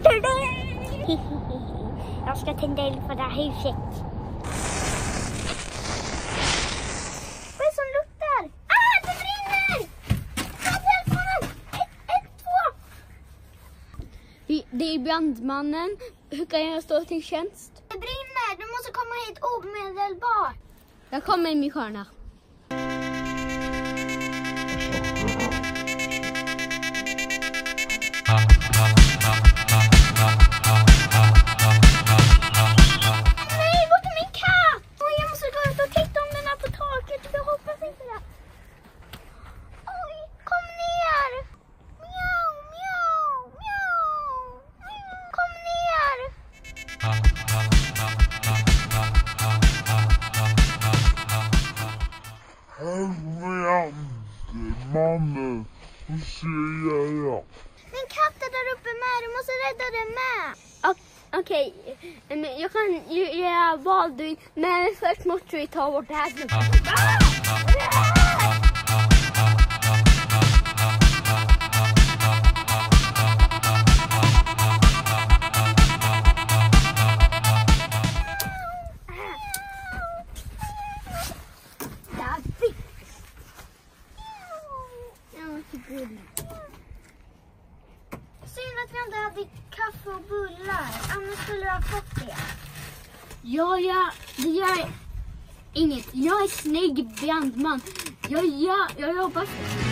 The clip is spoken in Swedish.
Jag ska tända eld på det här huset. Vad är det som luktar? Det brinner! Ta telefonen! 112! Det är brandmannen. Hur kan jag stå till tjänst? Det brinner! Du måste komma hit omedelbart. Jag kommer i min stjärna. Nej, vart är min katt? Jag måste gå ut och titta om den är på taket. Jag hoppas inte det. Oj, kom ner! Mjau, mjau, mjau. Kom ner! Mannen, vad säger jag? Min katt är där uppe med. Du måste rädda den med. Okej, jag kan göra valdyr, men först måste vi ta bort det här. Synd att vi inte hade kaffe och bullar. Annars skulle du ha fått det. Ja, det gör inget. Jag är snygg brandman. Jag jobbar.